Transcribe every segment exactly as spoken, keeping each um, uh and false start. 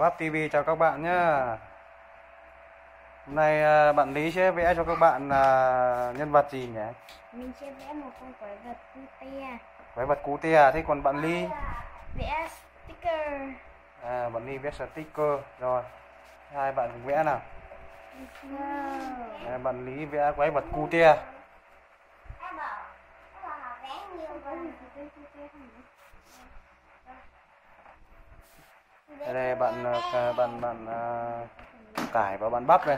Bắp ti vi chào các bạn nhé. Hôm nay à, bạn Lý sẽ vẽ cho các bạn à, nhân vật gì nhỉ? Mình sẽ vẽ một con quái vật cute. Quái vật cute. Thế còn bạn Lý? Vẽ sticker. À, bạn Lý vẽ sticker. Rồi, hai bạn cùng vẽ nào. Wow. À, bạn Lý vẽ quái vật cute. Đây, đây bạn à, bạn bạn à, cải và bạn bắp này.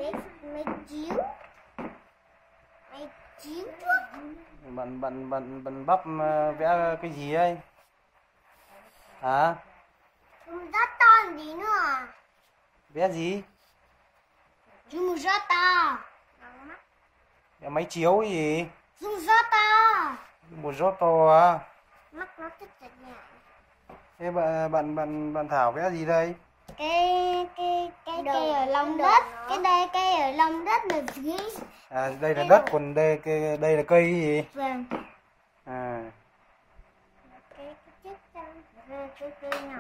Bạn bạn bạn bạn bắp à, vẽ cái gì ấy? Hả? Rất to gì nữa? Vẽ gì? Dùng rất to. Vẽ máy chiếu cái gì? Dùng rất to. Một rót to à? Mắt nó thích chặt nhẹ. Thế bạn bạn bạn bạn Thảo vẽ gì đây? Cái cái cái cây ở lòng đất, cái đây cây ở lòng đất là dưới. À đây là đất, còn đây cái đây là cây cái gì? Vâng. À. Cái cái chiếc chân, cái cái cây nhỏ.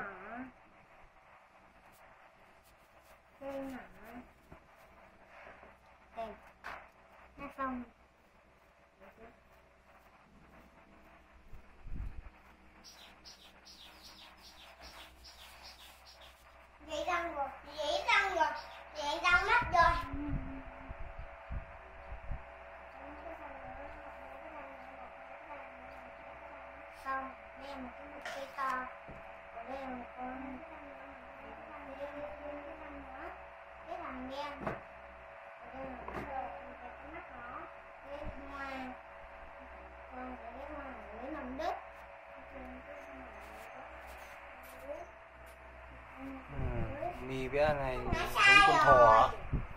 Cây nhỏ. Đây. Nó xong. Giấy răng rồi, giấy răng rồi, giấy răng mất rồi. Xong, đây là một cái bụi cây to, và đây là một con cái thằng đen, và đây là một cái mắt nó, cái hoa, còn cái hoa ở dưới lòng đất. Mì vẽ này giống con thỏ.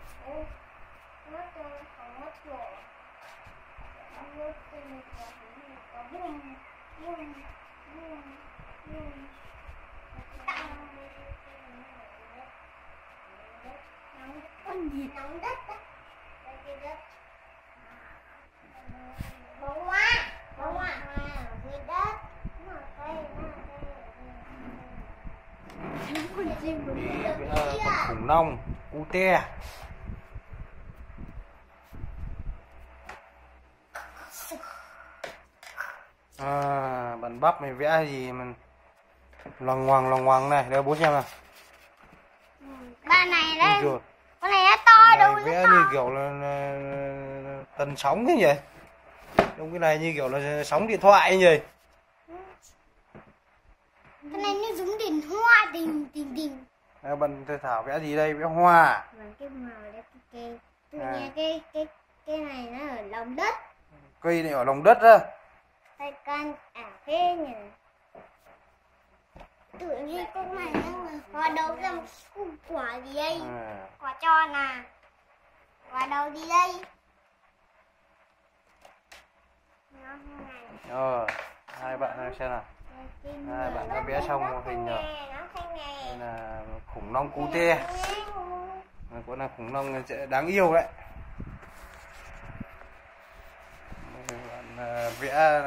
Con gì nóng đất á? Đây cái đất. Bông hoa, bông hoa ở dưới đất. Nó ở đây, nó ở đây. Con chim của mình Vẽ con khủng long cute. À, bạn bắp mày vẽ gì mà loằng ngoằng loằng ngoằng này, để bố xem nào. Ba này đây. Ui, con này nó to đâu nó vẽ to. như kiểu là, là, là tần sóng thế nhỉ? Trong cái này như kiểu là sóng điện thoại như Cái này nó giống đèn hoa, đèn đèn đèn. à, bạn Thảo vẽ gì đây? Vẽ hoa. Vâng, cái màu đấy cái cái À. cái cái cái này nó ở lòng đất. Cây này ở lòng đất á. Đây con à thế nhỉ. Tự nhiên con này nó là quả đầu ra một củ quả gì đây? À. Quả tròn à? Quả đầu đi đây. Nó như này. Rồi, hai bạn xem nào. Hai bạn đã vẽ xong một hình rồi. Đây là khủng long cute. Con là khủng long sẽ đáng yêu đấy. Bạn à, vẽ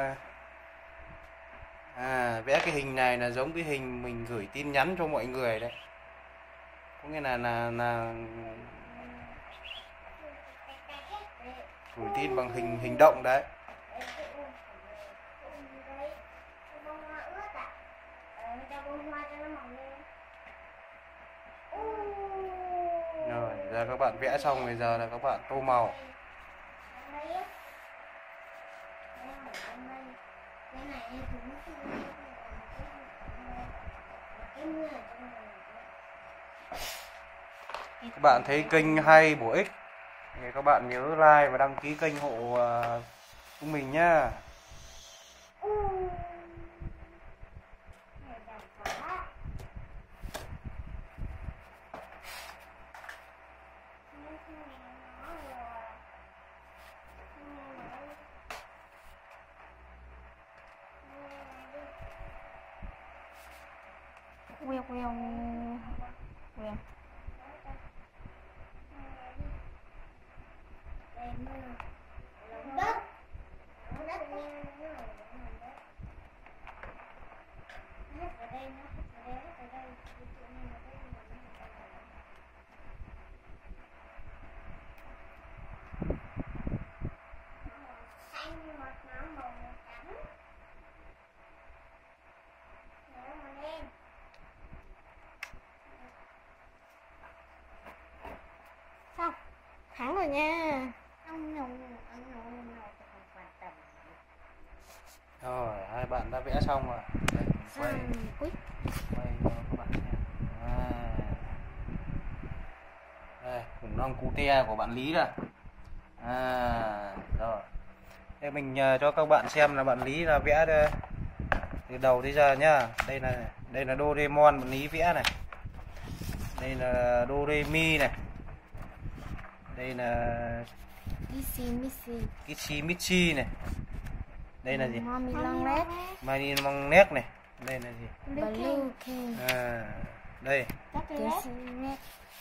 à, vẽ cái hình này là giống cái hình mình gửi tin nhắn cho mọi người đấy. Có nghĩa là là là gửi tin bằng hình hình động đấy. Rồi, giờ các bạn vẽ xong, bây giờ là các bạn tô màu. Các bạn thấy kênh hay bổ ích thì các bạn nhớ like và đăng ký kênh hộ uh, của mình nhá. Queo queo queo. Đất. Đất. Đất ở đây nó ở đây ở đây. rồi nha. Ông nhung, ông nhung, tôi không quan tâm. Rồi, hai bạn đã vẽ xong rồi. Đây, quay, Ui. quay cho các bạn xem. À. Đây, khủng long cute của bạn Lý rồi. À, rồi. Thế mình uh, cho các bạn xem là bạn Lý là vẽ đây, từ đầu tới giờ nhá. Đây là đây là Doraemon bạn Lý vẽ này. Đây là Doremi này. Đây là Missy Missy. Kichi Michi này. Đây là gì? Mommy Long Red. Mani Magnet này. Đây là gì? Blue King. À, đây. Casey Red.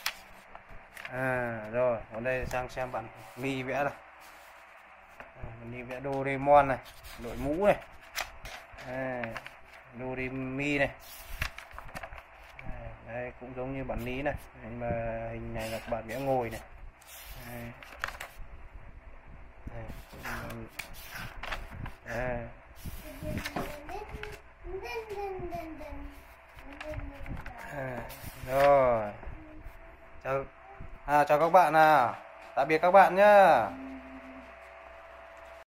À, rồi, còn đây sang xem bạn My vẽ này. À, My vẽ Doraemon này, đội mũ này. À, Doremi này. À, đây cũng giống như bản Lý này, nhưng mà hình này là bạn vẽ ngồi này. Đây. Đây. À. À, rồi. Chào, à, chào các bạn à. Tạm biệt các bạn nhá.